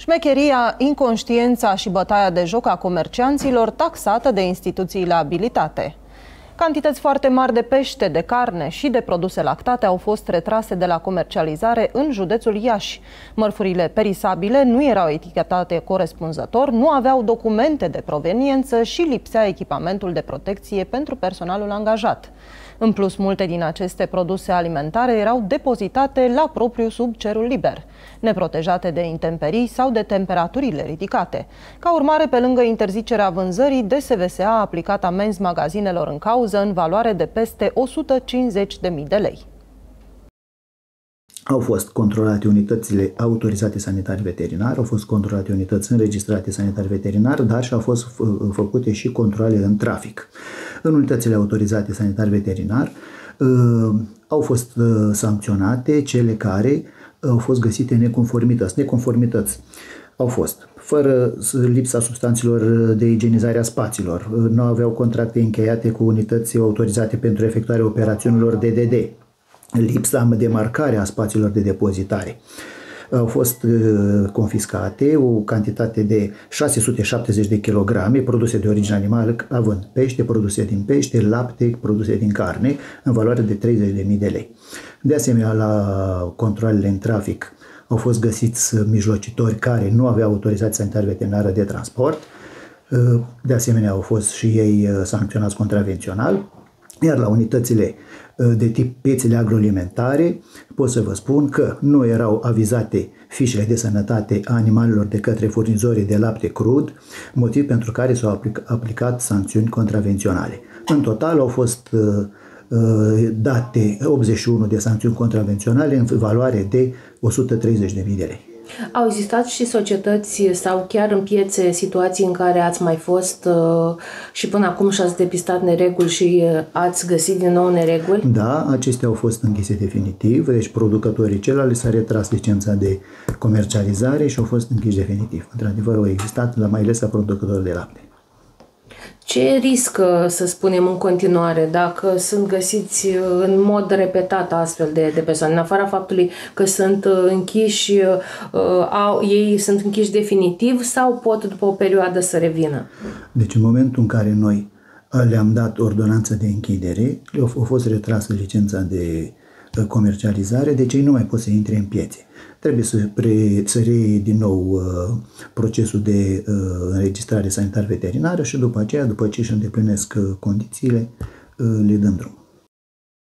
Șmecheria, inconștiența și bătaia de joc a comercianților taxată de instituțiile abilitate. Cantități foarte mari de pește, de carne și de produse lactate au fost retrase de la comercializare în județul Iași. Mărfurile perisabile nu erau etichetate corespunzător, nu aveau documente de proveniență și lipsea echipamentul de protecție pentru personalul angajat. În plus, multe din aceste produse alimentare erau depozitate la propriu sub cerul liber, neprotejate de intemperii sau de temperaturile ridicate. Ca urmare, pe lângă interzicerea vânzării, DSVSA a aplicat amenzi magazinelor în cauză în valoare de peste 150.000 de lei. Au fost controlate unitățile autorizate sanitar-veterinar, au fost controlate unități înregistrate sanitar-veterinar, dar și au fost făcute și controale în trafic. În unitățile autorizate sanitar-veterinar au fost sancționate cele care au fost găsite neconformități. Neconformități au fost fără lipsa substanțelor de igienizare a spațiilor, nu aveau contracte încheiate cu unități autorizate pentru efectuarea operațiunilor DDD, lipsa de marcare a spațiilor de depozitare. Au fost confiscate o cantitate de 670 de kilograme produse de origine animală, având pește, produse din pește, lapte, produse din carne, în valoare de 30.000 de lei. De asemenea, la controalele în trafic au fost găsiți mijlocitori care nu aveau autorizație sanitar-veterinară de transport. De asemenea, au fost și ei sancționați contravențional. Iar la unitățile de tip piețele agroalimentare pot să vă spun că nu erau avizate fișele de sănătate a animalelor de către furnizorii de lapte crud, motiv pentru care s-au aplicat sancțiuni contravenționale. În total au fost date 81 de sancțiuni contravenționale în valoare de 130.000 de lei. Au existat și societăți sau chiar în piețe situații în care ați mai fost și până acum și-ați depistat nereguli și ați găsit din nou nereguli? Da, acestea au fost închise definitiv, deci producătorii celălalt s-a retras licența de comercializare și au fost închiși definitiv. Într-adevăr, au existat, mai ales la producători de lapte. Ce riscă, să spunem, în continuare dacă sunt găsiți în mod repetat astfel de persoane? În afara faptului că sunt închiși, ei sunt închiși definitiv sau pot după o perioadă să revină? Deci în momentul în care noi le-am dat ordonanță de închidere, a fost retrasă licența de comercializare, deci ei nu mai pot să intre în piețe. Trebuie să reie din nou procesul de înregistrare sanitar-veterinară și după aceea, după ce își îndeplinesc condițiile, le dăm drum.